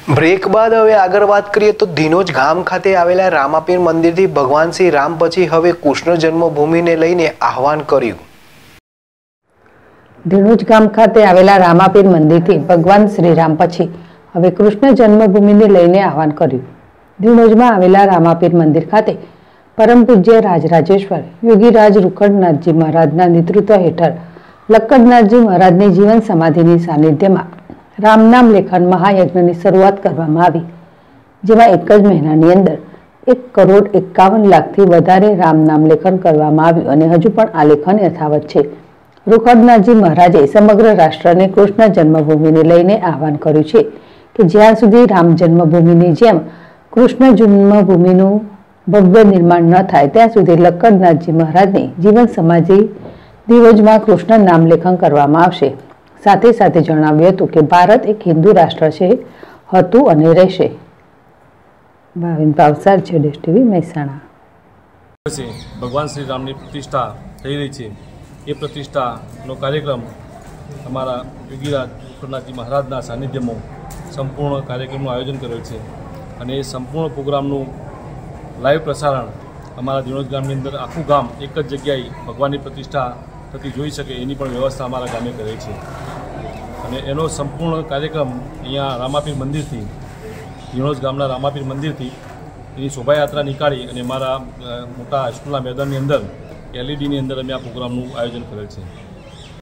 Break બાદ હવે આગળ વાત કરીએ તો ધીનોજ ગામ ખાતે આવેલા રામાપીર મંદિરથી ભગવાન શ્રી રામ પછી હવે કૃષ્ણ જન્મભૂમિને લઈને આહવાન કર્યું। ધીનોજ ગામ ખાતે આવેલા રામાપીર મંદિરથી ભગવાન શ્રી રામ પછી હવે કૃષ્ણ જન્મભૂમિને લઈને આહવાન કર્યું। ધીનોજમાં આવેલા રામાપીર મંદિર ખાતે પરમ પૂજ્ય રાજરાજેશ્વર યોગીરાજ રૂખડનાથજી મહારાજના નેતૃત્વ હેઠળ લક્કડનાથજી મહારાજની જીવન સમાધિની સાનિધ્યમાં રામ નામ લેખન મહાયજ્ઞની શરૂઆત કરવામાં આવી, જેમાં એક જ મહિનાની અંદર 1,51,00,000થી વધારે રામ નામ લેખન કરવામાં આવ્યું અને હજુ પણ આ લેખન યથાવત છે। રૂખડનાથજી મહારાજે સમગ્ર રાષ્ટ્રને કૃષ્ણ જન્મભૂમિને લઈને આહવાન કર્યું છે કે જ્યાં સુધી રામ જન્મભૂમિની જેમ કૃષ્ણ જન્મભૂમિનું ભવ્ય નિર્માણ ન થાય ત્યાં સુધી લક્કડનાથજી મહારાજની જીવન સમાધિ ધીનોજમાં કૃષ્ણ નામ લેખન કરવામાં આવશે। સાથે સાથે જણાવ્યું હતું કે ભારત એક હિન્દુ રાષ્ટ્ર છે, હતું અને રહેશે। ભાવિન ભાવસાર છે, ડેશ ટીવી મહેસાણા। ભગવાન શ્રી રામની પ્રતિષ્ઠા થઈ રહી છે, એ પ્રતિષ્ઠાનો કાર્યક્રમ અમારા યોગીરાજ રૂખડનાથજી મહારાજના સાનિધ્યમાં સંપૂર્ણ કાર્યક્રમનું આયોજન કરેલ છે અને એ સંપૂર્ણ પ્રોગ્રામનું લાઈવ પ્રસારણ અમારા ધીનોજ ગામની અંદર આખું ગામ એક જ જગ્યાએ ભગવાનની પ્રતિષ્ઠા થતી જોઈ શકે એની પણ વ્યવસ્થા અમારા ગામે કરેલી છે અને એનો સંપૂર્ણ કાર્યક્રમ અહીંયા રામાપીર મંદિરથી, ધીનોજ ગામના રામાપીર મંદિરથી એની શોભાયાત્રા નીકાળી અને અમારા મોટા હાઈસ્કૂલના મેદાનની અંદર LED ની અંદર અમે આ પ્રોગ્રામનું આયોજન કરેલ છે।